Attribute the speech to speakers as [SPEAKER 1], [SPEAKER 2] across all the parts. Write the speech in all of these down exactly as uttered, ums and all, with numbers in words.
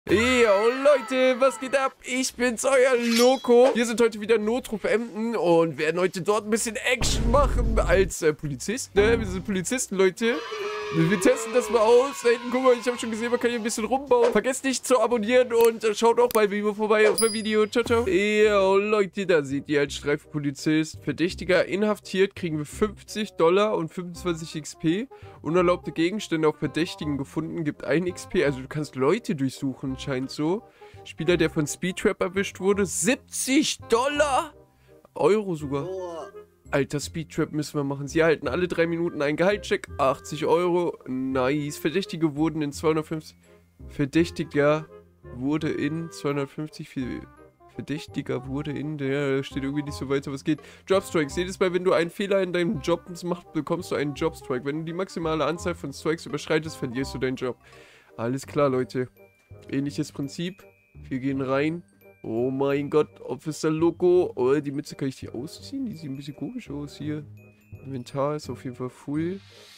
[SPEAKER 1] Yo Leute, was geht ab? Ich bin's, euer Loco. Wir sind heute wieder Notruf Emden und werden heute dort ein bisschen Action machen als äh, Polizist, ne? Wir sind Polizisten, Leute. Wir testen das mal aus. Da hinten, guck mal, ich habe schon gesehen, man kann hier ein bisschen rumbauen. Vergesst nicht zu abonnieren und äh, schaut auch bei Vivo vorbei auf mein Video. Ciao, ciao. Yo Leute, da seht ihr als Streifenpolizist. Verdächtiger inhaftiert, kriegen wir fünfzig Dollar und fünfundzwanzig X P. Unerlaubte Gegenstände auf Verdächtigen gefunden, gibt ein X P. Also du kannst Leute durchsuchen, scheint so. Spieler, der von Speedtrap erwischt wurde, siebzig Dollar? Euro sogar. Alter, Speedtrap müssen wir machen. Sie erhalten alle drei Minuten einen Gehaltscheck. achtzig Euro. Nice. Verdächtige wurden in zweihundertfünfzig... Verdächtiger wurde in zweihundertfünfzig... Verdächtiger wurde in... Der steht irgendwie nicht so weiter, was geht. Jobstrikes. Jedes Mal, wenn du einen Fehler in deinem Job machst, bekommst du einen Jobstrike. Wenn du die maximale Anzahl von Strikes überschreitest, verlierst du deinen Job. Alles klar, Leute. Ähnliches Prinzip. Wir gehen rein. Oh mein Gott, Officer Loco. Oh, die Mütze, kann ich die ausziehen? Die sieht ein bisschen komisch aus hier. Inventar ist auf jeden Fall full.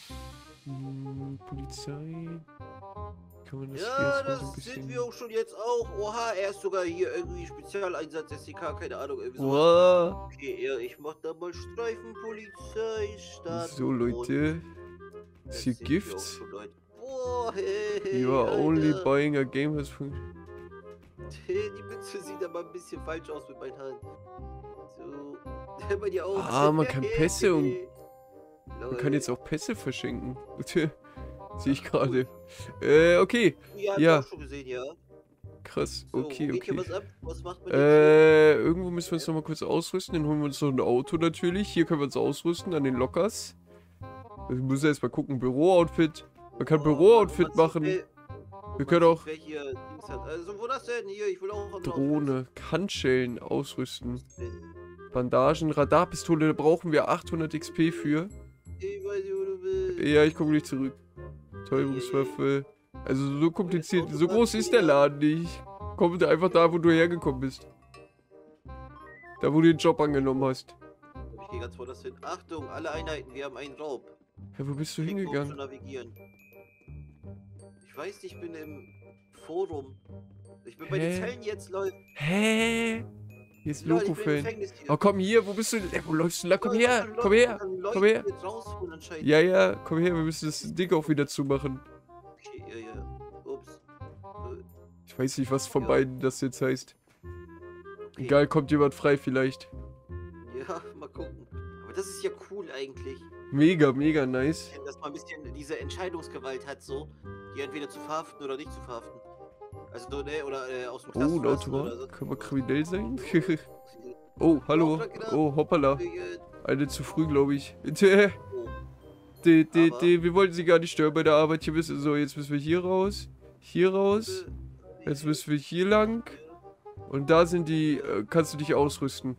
[SPEAKER 1] Hm, Polizei. Kann man das
[SPEAKER 2] ja,
[SPEAKER 1] hier
[SPEAKER 2] das
[SPEAKER 1] so ein bisschen...
[SPEAKER 2] sind wir auch schon jetzt auch. Oha, er ist sogar hier irgendwie Spezialeinsatz S D K, keine Ahnung. Irgendwie so.
[SPEAKER 1] Wow.
[SPEAKER 2] Okay, ja, ich mach da mal Streifenpolizei starten.
[SPEAKER 1] So, Leute. Ist hier Gift?
[SPEAKER 2] Oh, hey, hey,
[SPEAKER 1] You are
[SPEAKER 2] Alter.
[SPEAKER 1] only buying a game has...
[SPEAKER 2] Die Mütze sieht aber ein bisschen falsch aus mit meinen Haaren. So. Bei dir auch.
[SPEAKER 1] Ah, man kann Pässe und... Man kann jetzt auch Pässe verschenken. Sehe ich gerade. Äh, okay.
[SPEAKER 2] Ja,
[SPEAKER 1] ja.
[SPEAKER 2] Auch schon gesehen, ja.
[SPEAKER 1] Krass,
[SPEAKER 2] So,
[SPEAKER 1] okay,
[SPEAKER 2] geht hier
[SPEAKER 1] okay.
[SPEAKER 2] was ab? Was macht man
[SPEAKER 1] äh, irgendwo müssen wir uns noch mal kurz ausrüsten. Dann holen wir uns noch ein Auto natürlich. Hier können wir uns ausrüsten an den Lockers. Wir müssen erst mal gucken. Büro-Outfit. Man kann
[SPEAKER 2] Oh,
[SPEAKER 1] Büro-Outfit
[SPEAKER 2] was
[SPEAKER 1] machen.
[SPEAKER 2] ist,
[SPEAKER 1] Wir können auch...
[SPEAKER 2] Wer hier Dings hat. Also, wo das denn? Hier, ich will auch...
[SPEAKER 1] Drohne, Handschellen ausrüsten. Bandagen, Radarpistole, da brauchen wir achthundert X P für.
[SPEAKER 2] Ich weiß nicht, wo du bist.
[SPEAKER 1] Ja, ich komme gleich zurück. Täubungswaffe. Also so kompliziert, so groß ist der Laden nicht. Komm einfach da, wo du hergekommen bist. Da, wo du den Job angenommen hast.
[SPEAKER 2] Ich gehe ganz woanders hin. Achtung, alle Einheiten, wir haben einen Raub.
[SPEAKER 1] Ja, wo bist du
[SPEAKER 2] Klick, um
[SPEAKER 1] hingegangen?
[SPEAKER 2] zu navigieren. Ich weiß nicht, ich bin im Forum. Ich bin bei
[SPEAKER 1] Hä?
[SPEAKER 2] den Zellen jetzt, Leute.
[SPEAKER 1] Hä? Hier ist
[SPEAKER 2] Lol, ich bin im
[SPEAKER 1] Loco-Fan.
[SPEAKER 2] Gefängnis hier.
[SPEAKER 1] Oh, komm hier, wo bist du? Ey, wo läufst du da? Komm
[SPEAKER 2] Lol,
[SPEAKER 1] her,
[SPEAKER 2] ich kann
[SPEAKER 1] komm
[SPEAKER 2] Leute-
[SPEAKER 1] her,
[SPEAKER 2] ich kann Leute
[SPEAKER 1] komm her.
[SPEAKER 2] jetzt rausholen anscheinend.
[SPEAKER 1] Ja, ja, komm her, wir müssen das Ding auch wieder zumachen.
[SPEAKER 2] Okay, ja, ja. Ups. Äh,
[SPEAKER 1] Ich weiß nicht, was von
[SPEAKER 2] Ja.
[SPEAKER 1] beiden das jetzt heißt.
[SPEAKER 2] Okay.
[SPEAKER 1] Egal, kommt jemand frei vielleicht.
[SPEAKER 2] Ja, mal gucken. Aber das ist ja cool eigentlich.
[SPEAKER 1] Mega, mega nice.
[SPEAKER 2] Dass man ein bisschen diese Entscheidungsgewalt hat, so, die entweder zu verhaften oder nicht zu verhaften. Also, so, ne, oder äh, aus dem Knast
[SPEAKER 1] Oh, ein
[SPEAKER 2] zu lassen oder
[SPEAKER 1] Automat.
[SPEAKER 2] so.
[SPEAKER 1] Können wir kriminell sein? Oh, hallo. Oh, hoppala. Eine zu früh, glaube ich. De,
[SPEAKER 2] Oh,
[SPEAKER 1] de, de,
[SPEAKER 2] Aber-
[SPEAKER 1] de, wir wollten sie gar nicht stören bei der Arbeit. Hier müssen, so, jetzt müssen wir hier raus. Hier raus.
[SPEAKER 2] äh,
[SPEAKER 1] Jetzt müssen wir hier lang. Und da sind die, äh, kannst du dich ausrüsten.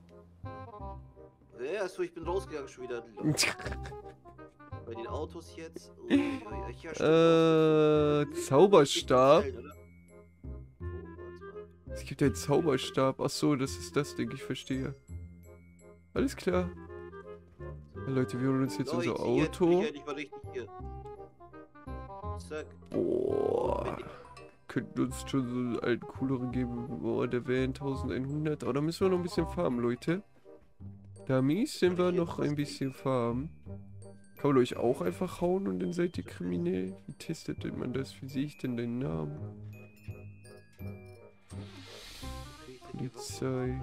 [SPEAKER 2] Ja, achso, ich bin rausgegangen schon wieder. Bei den Autos jetzt. Oh, ja, ja, ja, stimmt.
[SPEAKER 1] äh, Zauberstab.
[SPEAKER 2] Oh, warte mal.
[SPEAKER 1] Es gibt einen Zauberstab. Ach so, das ist das Ding, ich verstehe. Alles klar. Ja, Leute, wir holen uns jetzt
[SPEAKER 2] Leute,
[SPEAKER 1] unser
[SPEAKER 2] jetzt bin ich
[SPEAKER 1] Auto.
[SPEAKER 2] endlich mal richtig hier. Zack.
[SPEAKER 1] Boah. Könnten uns schon so einen alten, cooleren geben. Boah, der Van elfhundert. Aber da müssen wir noch ein bisschen farmen, Leute. Da müssen wir noch ein bisschen farmen. Kann man euch auch einfach hauen und dann seid ihr kriminell? Wie testet denn man das? Wie sehe ich denn den Namen? Polizei.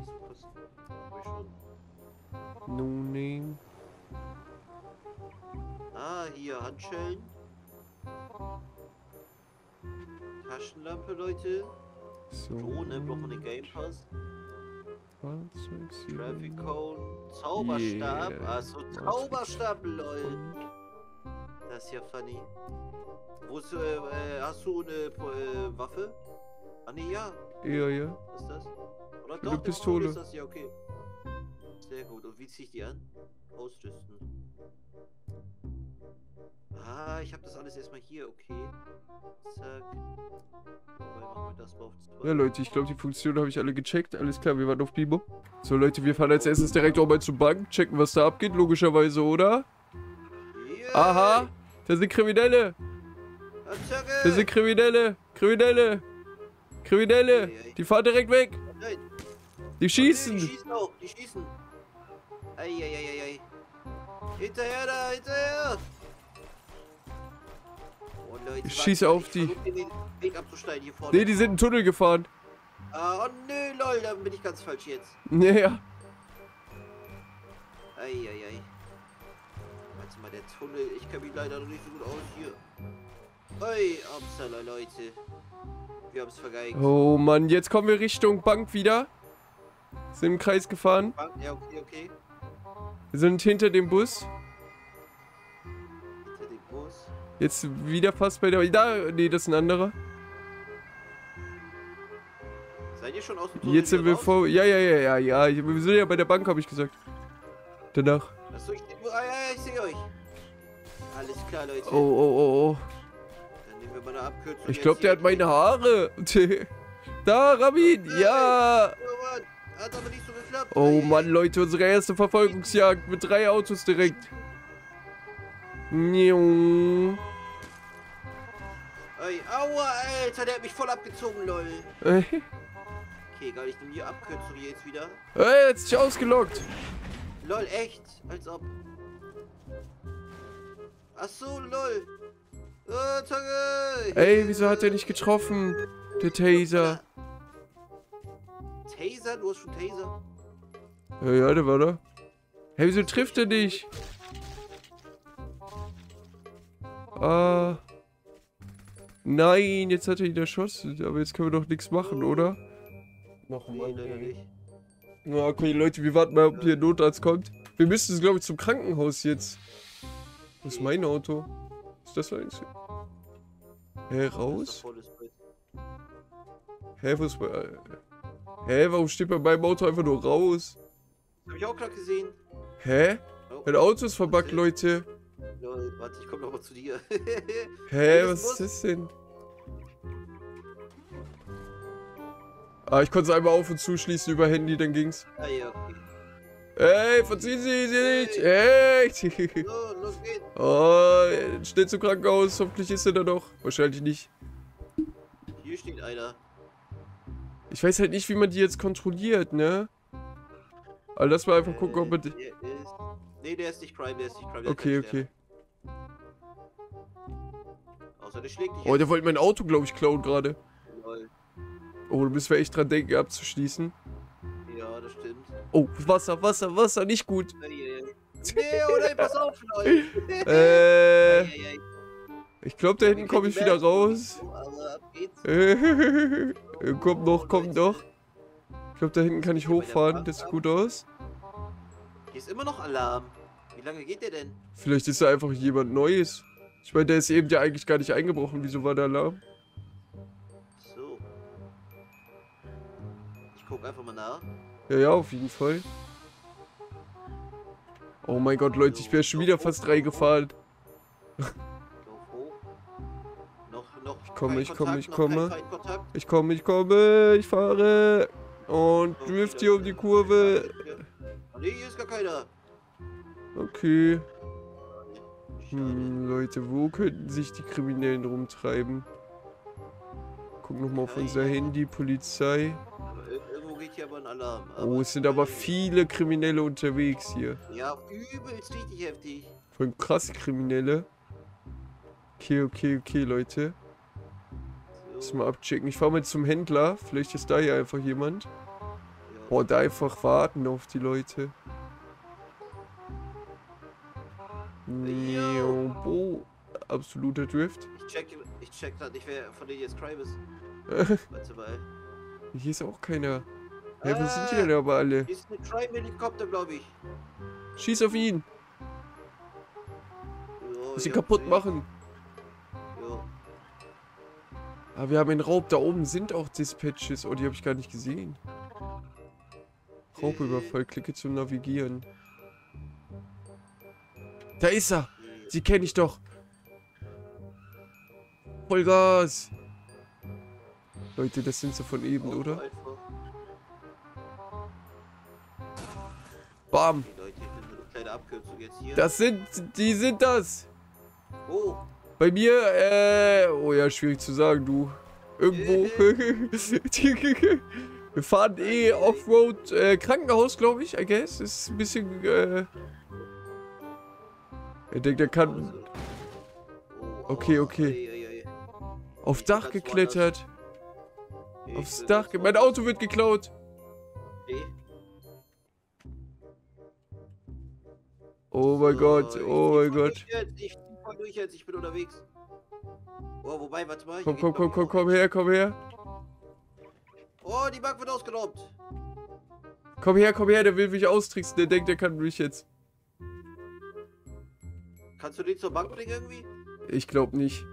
[SPEAKER 1] No name.
[SPEAKER 2] Ah, hier, Handschellen. Taschenlampe, Leute.
[SPEAKER 1] So.
[SPEAKER 2] Drohne, braucht man den Game Pass.
[SPEAKER 1] Fahrzeug,
[SPEAKER 2] Traffic Cone. Zauberstab.
[SPEAKER 1] Yeah.
[SPEAKER 2] Achso, Zauberstab, lol. Das ist ja funny. Wo ist, äh, äh, hast du eine äh, Waffe? Ah, ne, ja.
[SPEAKER 1] Ja, ja.
[SPEAKER 2] Was ist das? Oder
[SPEAKER 1] Eine
[SPEAKER 2] doch,
[SPEAKER 1] Pistole.
[SPEAKER 2] Ist das? Ja, okay. Sehr gut. Und wie ziehe ich die an? Ausrüsten. Ah, ich habe das alles erstmal hier, okay. Zack. Dabei machen wir das mal auf zwei.
[SPEAKER 1] Ja, Leute, ich glaube, die Funktionen habe ich alle gecheckt. Alles klar, wir warten auf Bibo. So, Leute, wir fahren als erstes direkt auch mal zur Bank. Checken, was da abgeht, logischerweise, oder?
[SPEAKER 2] Yeah.
[SPEAKER 1] Aha! Da sind Kriminelle!
[SPEAKER 2] Attacke!
[SPEAKER 1] Da sind Kriminelle! Kriminelle! Kriminelle.
[SPEAKER 2] Ei, ei.
[SPEAKER 1] Die fahren direkt weg.
[SPEAKER 2] Nein.
[SPEAKER 1] Die schießen.
[SPEAKER 2] Die schießen auch, die schießen. Eieieiei. Hinterher da, hinterher. Oh, Leute,
[SPEAKER 1] Ich schieße auf die.
[SPEAKER 2] versuche den Weg abzuschneiden hier vorne.
[SPEAKER 1] Nee, die sind in den Tunnel gefahren.
[SPEAKER 2] Ah, oh nö, lol, da bin ich ganz falsch jetzt.
[SPEAKER 1] Naja.
[SPEAKER 2] Eieiei. Warte mal, der Tunnel, ich kenne mich leider noch nicht so gut aus hier. Oi, upsala, Leute. Wir haben es vergeigt.
[SPEAKER 1] Oh Mann, jetzt kommen wir Richtung Bank wieder. Sind im Kreis gefahren.
[SPEAKER 2] Ja, okay, okay.
[SPEAKER 1] Wir sind hinter dem Bus.
[SPEAKER 2] Hinter dem Bus.
[SPEAKER 1] Jetzt wieder fast bei der... Da, nee, das ist ein anderer.
[SPEAKER 2] Seid ihr schon aus dem Tunnel
[SPEAKER 1] Jetzt sind
[SPEAKER 2] wieder
[SPEAKER 1] wir
[SPEAKER 2] raus?
[SPEAKER 1] vor... Ja, ja, ja, ja, ja. Ich- Wir sind ja bei der Bank, habe ich gesagt. Danach.
[SPEAKER 2] Achso, ich, ah, ja, ja, ich sehe euch. Alles klar, Leute.
[SPEAKER 1] Oh, oh, oh, oh.
[SPEAKER 2] Dann nehmen wir mal eine Abkürzung.
[SPEAKER 1] Ich
[SPEAKER 2] jetzt
[SPEAKER 1] glaube, der
[SPEAKER 2] hier.
[SPEAKER 1] hat meine Haare. Da, Rabin. Ja.
[SPEAKER 2] Oh Mann, hat aber nicht so geklappt.
[SPEAKER 1] Oh
[SPEAKER 2] Ei,
[SPEAKER 1] Mann, Leute, unsere erste Verfolgungsjagd mit drei Autos direkt. Niu.
[SPEAKER 2] Ei, aua, Alter, der hat mich voll abgezogen, lol.
[SPEAKER 1] Äh,
[SPEAKER 2] Okay, egal, ich nehme die Abkürzung hier jetzt wieder.
[SPEAKER 1] Ey, jetzt ist sich ausgelockt.
[SPEAKER 2] Lol, echt? Als ob. Ach so, lol. Oh, Tage.
[SPEAKER 1] Ey, wieso hat er nicht getroffen? Der Taser.
[SPEAKER 2] Taser? Du hast schon Taser?
[SPEAKER 1] Ja, ja, der war da. Hey, wieso trifft er dich? Ah. Nein, jetzt hat er ihn erschossen. Aber jetzt können wir doch nichts machen, oder? Noch
[SPEAKER 2] Nee, leider nicht.
[SPEAKER 1] Ja, okay, Leute, wir warten mal, ob hier ein Notarzt kommt. Wir müssen, glaube ich, zum Krankenhaus jetzt. Wo ist mein Auto? Ist das eins? Hä, raus?
[SPEAKER 2] Volles Bett.
[SPEAKER 1] Hä, wo ist mein... äh, Hä, warum steht bei meinem Auto einfach nur raus?
[SPEAKER 2] Hab ich auch gerade gesehen.
[SPEAKER 1] Hä?
[SPEAKER 2] Oh,
[SPEAKER 1] Mein Auto ist verbuggt, Leute.
[SPEAKER 2] lol, warte, ich komm noch mal zu dir.
[SPEAKER 1] Hä,
[SPEAKER 2] das
[SPEAKER 1] was
[SPEAKER 2] muss-
[SPEAKER 1] ist das denn? Ah, ich konnte es einmal auf- und zuschließen über Handy, dann ging's.
[SPEAKER 2] Ah ja, okay.
[SPEAKER 1] Ey, verziehen Sie sie nicht! Ey!
[SPEAKER 2] So, los geht's.
[SPEAKER 1] Oh, schnell zum Krankenhaus, hoffentlich ist er da noch. Wahrscheinlich nicht.
[SPEAKER 2] Hier steht einer.
[SPEAKER 1] Ich weiß halt nicht, wie man die jetzt kontrolliert, ne? Aber lass mal einfach gucken, ob man...
[SPEAKER 2] Äh, der ist, nee, der ist nicht Crime, der ist nicht Crime. Der
[SPEAKER 1] Okay,
[SPEAKER 2] hat keinen
[SPEAKER 1] okay.
[SPEAKER 2] Stern. Außer der schlägt dich.
[SPEAKER 1] Oh, der wollte mein Auto, glaube ich, klauen gerade.
[SPEAKER 2] Lol.
[SPEAKER 1] Oh, da müssen wir echt dran denken, abzuschließen.
[SPEAKER 2] Ja, das stimmt.
[SPEAKER 1] Oh, Wasser, Wasser, Wasser, nicht gut.
[SPEAKER 2] Eieiei. Nee, oh nein, pass auf, Leute.
[SPEAKER 1] Äh,
[SPEAKER 2] Eieiei.
[SPEAKER 1] ich glaube, da hinten komme ich wieder raus.
[SPEAKER 2] So, aber ab geht's.
[SPEAKER 1] Äh, kommt noch, kommt noch. Ich glaube, da hinten kann ich
[SPEAKER 2] Hier bei der
[SPEAKER 1] hochfahren,
[SPEAKER 2] Bank
[SPEAKER 1] das sieht
[SPEAKER 2] ab.
[SPEAKER 1] gut aus.
[SPEAKER 2] Hier ist immer noch Alarm. Wie lange geht der denn?
[SPEAKER 1] Vielleicht ist da einfach jemand Neues. Ich meine, der ist eben ja eigentlich gar nicht eingebrochen. Wieso war der Alarm?
[SPEAKER 2] So. Ich guck einfach mal nach.
[SPEAKER 1] Ja, ja, auf jeden Fall. Oh mein Gott, Leute, ich wäre schon wieder fast reingefahren.
[SPEAKER 2] Lauf hoch. Noch, noch.
[SPEAKER 1] Ich komme,
[SPEAKER 2] kein
[SPEAKER 1] ich komme,
[SPEAKER 2] Kontakt,
[SPEAKER 1] ich
[SPEAKER 2] noch
[SPEAKER 1] komme.
[SPEAKER 2] kein Feindkontakt.
[SPEAKER 1] Ich komme, ich komme, ich fahre. Und
[SPEAKER 2] Okay,
[SPEAKER 1] drift
[SPEAKER 2] das
[SPEAKER 1] hier um
[SPEAKER 2] ist-
[SPEAKER 1] die Kurve.
[SPEAKER 2] Ah, nee, hier ist gar keiner.
[SPEAKER 1] Okay.
[SPEAKER 2] Schade.
[SPEAKER 1] Hm, Leute, wo könnten sich die Kriminellen rumtreiben? Guck nochmal auf unser Handy, Polizei.
[SPEAKER 2] Aber ir- Irgendwo geht hier aber ein Alarm.
[SPEAKER 1] Oh, es sind aber viele Kriminelle unterwegs hier.
[SPEAKER 2] Ja, übelst richtig heftig.
[SPEAKER 1] Vor allem krasse Kriminelle. Okay, okay, okay, Leute. Lass
[SPEAKER 2] So,
[SPEAKER 1] mal abchecken. Ich fahr mal zum Händler. Vielleicht ist da hier einfach jemand.
[SPEAKER 2] ja.
[SPEAKER 1] Boah, da einfach warten auf die Leute. Neo, Bo. Absoluter Drift.
[SPEAKER 2] Ich check, ich check grad nicht, wer von denen jetzt Crime ist. Warte mal.
[SPEAKER 1] Hier ist auch keiner. Hä, wo sind die denn aber alle?
[SPEAKER 2] Hier ist ein Crime-Helikopter, glaube ich.
[SPEAKER 1] Schieß auf ihn.
[SPEAKER 2] Ja,
[SPEAKER 1] Muss ihn
[SPEAKER 2] ja,
[SPEAKER 1] kaputt
[SPEAKER 2] okay.
[SPEAKER 1] machen.
[SPEAKER 2] Ja.
[SPEAKER 1] Ah, wir haben einen Raub. Da oben sind auch Dispatches. Oh, die habe ich gar nicht gesehen. Raubüberfall. Klicke zum Navigieren. Da ist er. Sie kenne ich doch. Vollgas. Leute, das sind sie von eben,
[SPEAKER 2] Auto
[SPEAKER 1] oder?
[SPEAKER 2] einfach.
[SPEAKER 1] Bam.
[SPEAKER 2] Okay, Leute, ich bin so eine kleine Abkürzung jetzt hier.
[SPEAKER 1] Das sind, die sind das.
[SPEAKER 2] Oh,
[SPEAKER 1] Bei mir, äh, oh ja, schwierig zu sagen, du. irgendwo. Wir fahren eh Offroad äh, Krankenhaus, glaube ich, I guess. Ist ein bisschen, äh... Er denkt, er kann... Okay, okay. Auf Dach geklettert. Aufs Dach. ge- Mein Auto wird geklaut. Oh mein Gott, oh mein Gott.
[SPEAKER 2] Ich fahr durch jetzt, ich bin unterwegs. Oh, wobei, warte mal.
[SPEAKER 1] Komm, komm, komm, komm, komm her, komm her.
[SPEAKER 2] Oh, die Bank wird ausgeraubt.
[SPEAKER 1] Komm her, komm her, der will mich austricksen. Der denkt, der kann mich jetzt.
[SPEAKER 2] Kannst du den zur Bank bringen irgendwie?
[SPEAKER 1] Ich glaube nicht.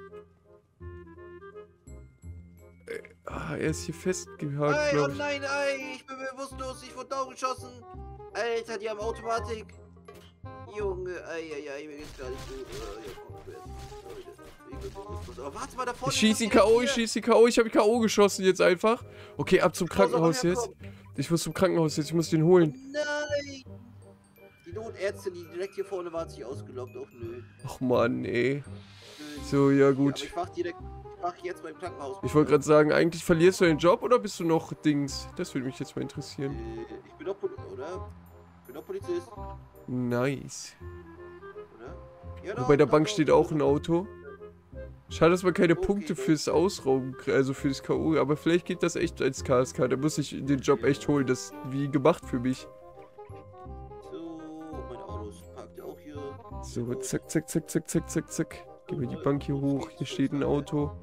[SPEAKER 1] Äh, Ah, er ist hier festgehakt,
[SPEAKER 2] Ey, oh
[SPEAKER 1] glaube ich.
[SPEAKER 2] nein, ey, ich bin bewusstlos, ich wurde downgeschossen. Alter, die haben Automatik. Junge, ey, ey, ey, mir geht's gar nicht gut. Äh, ja, komm, Leute, ich bin bewusstlos. Aber warte mal, da vorne
[SPEAKER 1] Ich schieße ihn K O, ich schieße ihn K O, ich habe ihn K O geschossen jetzt einfach. Okay, ab zum Krankenhaus jetzt. Ich muss zum Krankenhaus jetzt, ich muss den holen.
[SPEAKER 2] Nein! Die Notärztin, die direkt hier vorne war, hat sich ausgelockt. Och nö.
[SPEAKER 1] Ach Mann, ey.
[SPEAKER 2] Nö.
[SPEAKER 1] So, ja
[SPEAKER 2] Ja, aber
[SPEAKER 1] gut.
[SPEAKER 2] ich wach direkt, ich wach jetzt beim Krankenhaus.
[SPEAKER 1] Ich wollte gerade sagen, eigentlich verlierst du deinen Job oder bist du noch Dings? Das würde mich jetzt mal interessieren.
[SPEAKER 2] Äh, ich bin doch Poli oder? Ich bin doch Polizist,
[SPEAKER 1] Nice.
[SPEAKER 2] oder? Ja,
[SPEAKER 1] Und
[SPEAKER 2] doch,
[SPEAKER 1] bei der
[SPEAKER 2] doch,
[SPEAKER 1] Bank
[SPEAKER 2] doch,
[SPEAKER 1] steht
[SPEAKER 2] doch,
[SPEAKER 1] auch
[SPEAKER 2] doch.
[SPEAKER 1] ein Auto. Schade, dass man keine
[SPEAKER 2] Okay,
[SPEAKER 1] Punkte
[SPEAKER 2] gut.
[SPEAKER 1] fürs Ausrauben, kriegt, also fürs K O, aber vielleicht geht das echt als K S K. Da muss ich den Job echt holen. Das ist wie gemacht für mich.
[SPEAKER 2] So, mein Auto ist parkt auch hier.
[SPEAKER 1] So, zack, zack, zack, zack, zack, zack, zack. Gehen wir die Bank hier hoch. Hier steht ein Auto.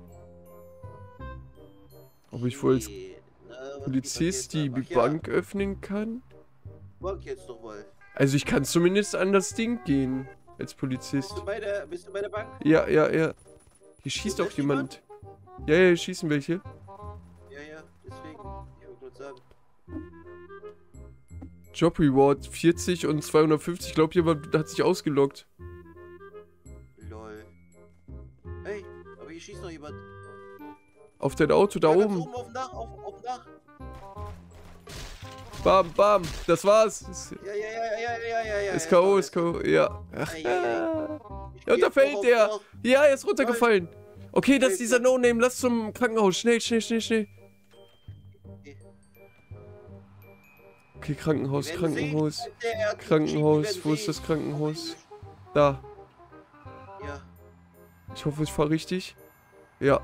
[SPEAKER 1] Ob ich wohl als
[SPEAKER 2] Okay, na, was geht
[SPEAKER 1] Polizist
[SPEAKER 2] da
[SPEAKER 1] die
[SPEAKER 2] jetzt ab? Ach ja,
[SPEAKER 1] Bank öffnen kann?
[SPEAKER 2] Bank jetzt doch mal.
[SPEAKER 1] Also ich kann zumindest an das Ding gehen. Als
[SPEAKER 2] Bist
[SPEAKER 1] Polizist.
[SPEAKER 2] du bei der, bist du bei der Bank?
[SPEAKER 1] Ja, ja, ja. Hier schießt auch
[SPEAKER 2] läuft
[SPEAKER 1] jemand. Ja, ja, hier schießen welche.
[SPEAKER 2] Ja, ja, deswegen. Ich wollte gerade sagen.
[SPEAKER 1] Job Reward vierzig und zweihundertfünfzig. Ich glaube, jemand hat sich ausgeloggt.
[SPEAKER 2] Lol. Hey, aber hier schießt noch jemand.
[SPEAKER 1] Auf dein Auto da
[SPEAKER 2] Ja, ganz
[SPEAKER 1] oben.
[SPEAKER 2] oben auf dem Dach, auf, auf dem Dach.
[SPEAKER 1] Bam, bam. Das war's. Ist,
[SPEAKER 2] Ja, ja, ja, ja, ja, ja, ja.
[SPEAKER 1] ist K O, ist K O. Ja. Ach,
[SPEAKER 2] Ei, ei, ei.
[SPEAKER 1] ja.
[SPEAKER 2] Ich
[SPEAKER 1] Ja, und
[SPEAKER 2] geh
[SPEAKER 1] da
[SPEAKER 2] jetzt
[SPEAKER 1] fällt
[SPEAKER 2] noch auf
[SPEAKER 1] der.
[SPEAKER 2] das Dach.
[SPEAKER 1] Ja, er ist runtergefallen. Okay, das ist dieser
[SPEAKER 2] Alter.
[SPEAKER 1] No-Name. Lass zum Krankenhaus. Schnell, schnell, schnell, schnell. Okay, Krankenhaus,
[SPEAKER 2] Wir werden
[SPEAKER 1] Krankenhaus.
[SPEAKER 2] sehen, der hat
[SPEAKER 1] Krankenhaus.
[SPEAKER 2] entschieden, wir
[SPEAKER 1] Wo ist
[SPEAKER 2] werden
[SPEAKER 1] das
[SPEAKER 2] sehen.
[SPEAKER 1] Krankenhaus? Da.
[SPEAKER 2] Ja.
[SPEAKER 1] Ich hoffe, ich fahre richtig. Ja.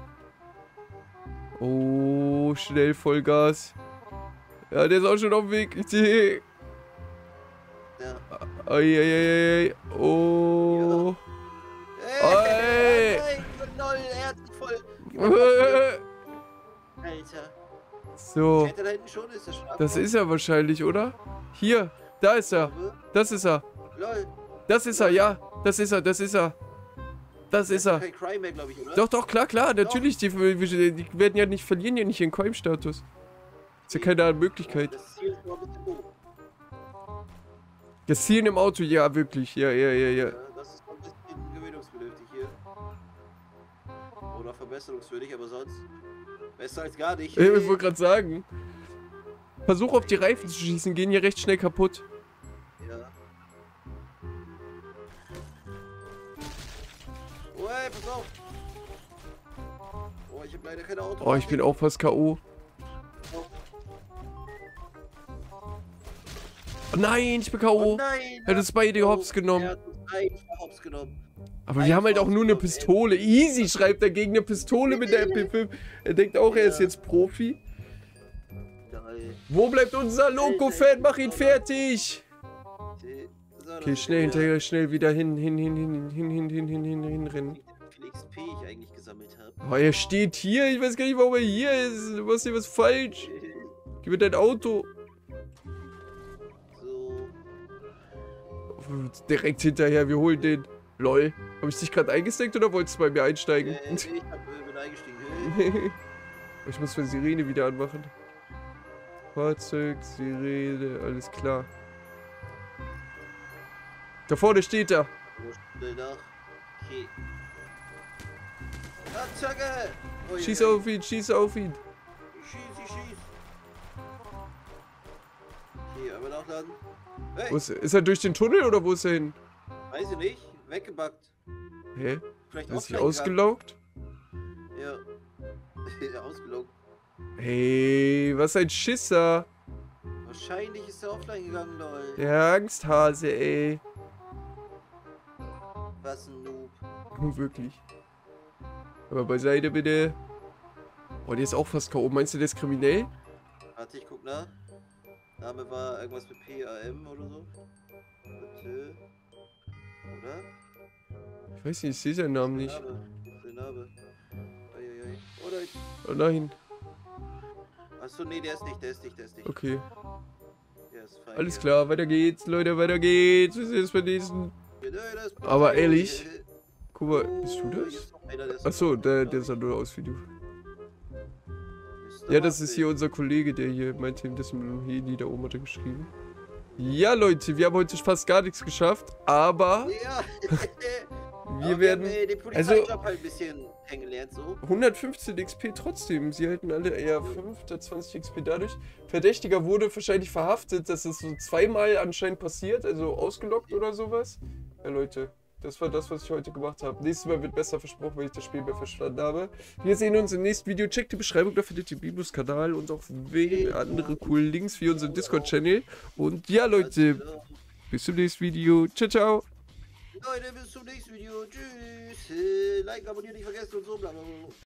[SPEAKER 1] Oh, schnell Vollgas. Ja, der ist auch schon auf dem Weg. Ich sehe.
[SPEAKER 2] Ja.
[SPEAKER 1] Eieiei. Oh.
[SPEAKER 2] Ey! Nein, lol, er hat sich voll. Alter.
[SPEAKER 1] So.
[SPEAKER 2] Steht er da hinten schon? Ist der Schlaf?
[SPEAKER 1] Das ist er wahrscheinlich, oder? Hier. Da ist er. Das ist er.
[SPEAKER 2] Lol.
[SPEAKER 1] Das ist er, ja. Das ist er, das ist er. Das ist er.
[SPEAKER 2] Kein Crime mehr, glaube ich, oder?
[SPEAKER 1] Doch, doch, klar, klar. Natürlich. Die, die werden ja nicht verlieren, ja nicht ihren Crime-Status. Ist ja keine Möglichkeit.
[SPEAKER 2] Das Ziel ist noch ein bisschen hoch.
[SPEAKER 1] Das Zielen im Auto, ja, wirklich. Ja, ja, ja, ja.
[SPEAKER 2] Ja, das ist noch ein bisschen gewöhnungsbedürftig hier. Oder verbesserungswürdig, aber sonst besser als gar nicht.
[SPEAKER 1] Ich wollte gerade sagen. Versuch auf die Reifen zu schießen, gehen hier recht schnell kaputt.
[SPEAKER 2] Ja. Oh, ey, pass auf. Oh, ich habe leider keine Auto.
[SPEAKER 1] Oh, ich bin auch fast K O. Oh nein, ich bin K
[SPEAKER 2] Oh
[SPEAKER 1] O.
[SPEAKER 2] nein!
[SPEAKER 1] Er hat uns beide hops
[SPEAKER 2] Er
[SPEAKER 1] genommen.
[SPEAKER 2] hat uns einfach hops genommen.
[SPEAKER 1] Aber wir haben halt auch nur eine Pistole. Easy schreibt er gegen eine Pistole mit der M P fünf. Er denkt auch, er ist jetzt Profi.
[SPEAKER 2] Geil.
[SPEAKER 1] Wo bleibt unser Loco-Fan? Mach ihn fertig! Okay, schnell hinterher, schnell wieder hin, hin, hin, hin, hin, hin, hin, hin, hin, hin, rennen.
[SPEAKER 2] Wie viel X P ich eigentlich gesammelt habe.
[SPEAKER 1] Oh, er steht hier. Ich weiß gar nicht, warum er hier ist. Du machst hier was falsch. Gib mir dein Auto.
[SPEAKER 2] So.
[SPEAKER 1] Direkt hinterher, wir holen den. Lol. Habe ich dich gerade eingesteckt oder wolltest du bei mir einsteigen?
[SPEAKER 2] Äh, ich hab, äh, bin eingestiegen.
[SPEAKER 1] Ich muss meine Sirene wieder anmachen. Fahrzeug, Sirene, alles klar. Da vorne steht er.
[SPEAKER 2] Schnell nach. Okay. Attacke! Oh,
[SPEAKER 1] Schieß
[SPEAKER 2] ja.
[SPEAKER 1] auf ihn, schieß auf ihn.
[SPEAKER 2] Ich schieß, ich schieß. Okay, aber nachladen. Hey,
[SPEAKER 1] Wo ist, ist er durch den Tunnel oder wo ist er hin?
[SPEAKER 2] weiß ich nicht. Weggebackt.
[SPEAKER 1] Hä?
[SPEAKER 2] Vielleicht
[SPEAKER 1] Ist sich
[SPEAKER 2] offline
[SPEAKER 1] ausgelaugt?
[SPEAKER 2] gegangen. Ja. Ausgeloggt.
[SPEAKER 1] Hey, was ein Schisser.
[SPEAKER 2] Wahrscheinlich ist er offline gegangen, lol.
[SPEAKER 1] Der Angsthase, ey.
[SPEAKER 2] Was ein Noob.
[SPEAKER 1] Nun wirklich. Aber beiseite bitte. Oh, der ist auch fast K O. Meinst du, der ist kriminell?
[SPEAKER 2] Warte, ich guck nach. Name war irgendwas mit P A M oder so. Bitte. Oder?
[SPEAKER 1] Ich weiß nicht, ich sehe seinen Namen nicht.
[SPEAKER 2] Name. Der Name. Eieiei. Oder ich.
[SPEAKER 1] Oh nein.
[SPEAKER 2] Achso, nee, der ist nicht, der ist nicht, der ist nicht.
[SPEAKER 1] Okay.
[SPEAKER 2] Der ist fein,
[SPEAKER 1] Alles
[SPEAKER 2] ja.
[SPEAKER 1] klar, weiter geht's. Leute, weiter geht's. Wir sehen uns beim nächsten.
[SPEAKER 2] Ja, das ist
[SPEAKER 1] Aber
[SPEAKER 2] Polizei.
[SPEAKER 1] ehrlich. Guck mal, bist du
[SPEAKER 2] Oh, hier
[SPEAKER 1] das?
[SPEAKER 2] ist noch einer, der ist
[SPEAKER 1] Achso,
[SPEAKER 2] noch-
[SPEAKER 1] der, der sah nur aus wie du.
[SPEAKER 2] Ist
[SPEAKER 1] Ja, das ist
[SPEAKER 2] Martin.
[SPEAKER 1] hier unser Kollege, der hier meinte, das mit dem Heli da oben hat er geschrieben. Ja, Leute, wir haben heute fast gar nichts geschafft, aber
[SPEAKER 2] Ja.
[SPEAKER 1] wir
[SPEAKER 2] Aber
[SPEAKER 1] werden
[SPEAKER 2] haben, äh, den
[SPEAKER 1] also-
[SPEAKER 2] Polizeijob halt ein bisschen kennengelernt, so.
[SPEAKER 1] hundertfünfzehn X P trotzdem. Sie halten alle eher fünf, der zwanzig X P dadurch. Verdächtiger wurde wahrscheinlich verhaftet, dass es so zweimal anscheinend passiert, also ausgelockt oder sowas. Ja, Leute, das war das, was ich heute gemacht habe. Nächstes Mal wird besser versprochen, weil ich das Spiel mehr verstanden habe. Wir sehen uns im nächsten Video. Checkt die Beschreibung, da findet ihr Bibus Kanal und auch viele andere coole Links wie unseren Discord-Channel. Und ja, Leute, bis zum nächsten Video. Ciao, ciao.
[SPEAKER 2] Leute, bis zum nächsten Video. Tschüss. Äh, Like, abonnieren nicht vergessen und so bla bla bla.